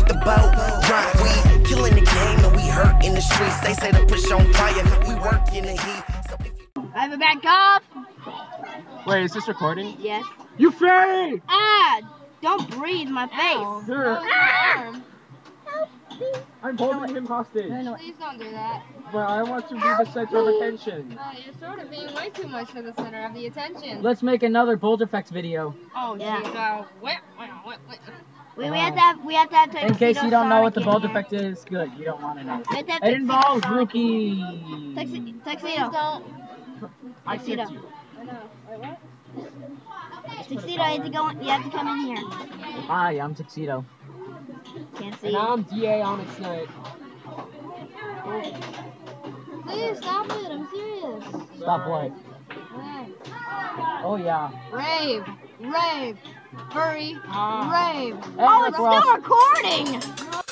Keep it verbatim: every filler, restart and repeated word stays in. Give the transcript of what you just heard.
the boat. Drunk weed, killing the game, and we hurt in the streets. They say to push on fire, we work in the heat. So if you I have a bad cough. Wait, is this recording? Yes. You fake! Ah! Don't breathe in my face. Sir, Ah! I'm holding him hostage. Please don't do that. But I want to be the center of attention. Uh, you're sort of being way too much for the center of the attention. Let's make another Bold Effects video. Oh, Yeah. jeez. Uh, wait, wait, wait, wait. We, we have to have we have to have In case you don't know what the Tuxedo Bold Sonic Effect is, good. You don't want to know. We have to have It involves Tuxedo Rookie. Sonic. Tuxedo. Please Tuxedo. don't. I Tuxedo. tipped you. I know. Wait, what? Tuxedo, you have to go. You have to come in here. Hi, I'm Tuxedo. Can't see. And I'm D A on its night. Please stop it. I'm serious. Stop what? Rave. Oh yeah. Rave. Rave. Hurry. Ah. Rave. Hey, Oh, it's Ross. still recording.